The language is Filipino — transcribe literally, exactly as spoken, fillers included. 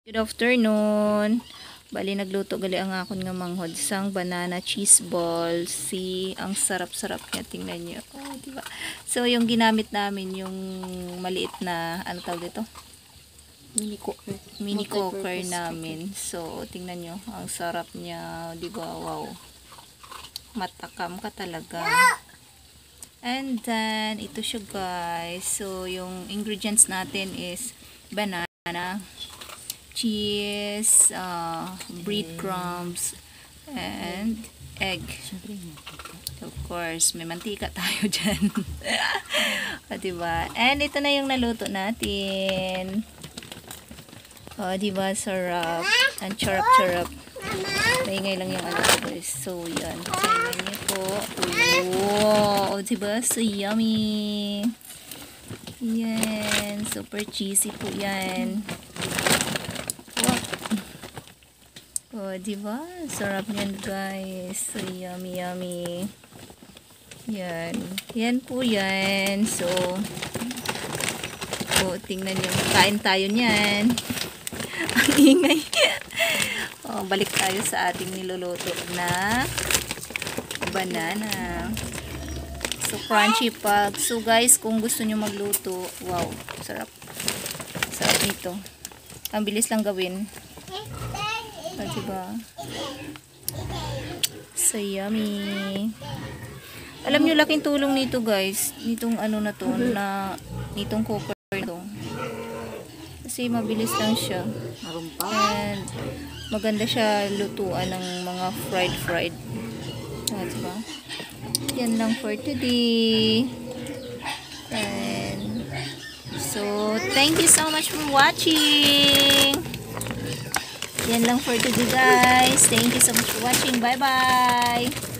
Good afternoon. Bali nagluto gali ang akon nga manghod sang banana cheese balls. Si ang sarap-sarap niya, tingnan niyo. Oh, diba? So yung ginamit namin yung maliit na ano tawag dito? Mini cooker. Mini cooker namin. So tingnan niyo, ang sarap niya, 'di ba? Wow. Matakam ka talaga. And then ito siya, guys. So yung ingredients natin is banana, cheese, uh, breadcrumbs, and egg. Of course, may mantika tayo dyan. O, diba? And ito na yung naluto natin. O, diba? Sarap. Ang charap-charap. Maingay lang yung ano, guys. So, yan. Tingnan niyo po. Wow! O, diba? So, yummy. Yan. Super cheesy po yan. Oh, diba? Sarap yan, guys. So, yummy, yummy. Yan. Yan po yan. So, oh, tingnan nyo. Kain tayo niyan. Ang ingay. Oh, balik tayo sa ating niluluto na banana. So, crunchy pa. So, guys, kung gusto nyo magluto, wow, sarap. Sarap nito. Ang bilis lang gawin. Ah, diba? So yummy. Alam nyo, laking tulong nito, guys. Nitong ano na to, na nitong cooker to. Kasi mabilis lang siya. And maganda siya lutuan ng mga fried fried. Ah, diba? Yan lang for today. And so, thank you so much for watching. Yan lang for today, guys. Thank you so much for watching. Bye-bye!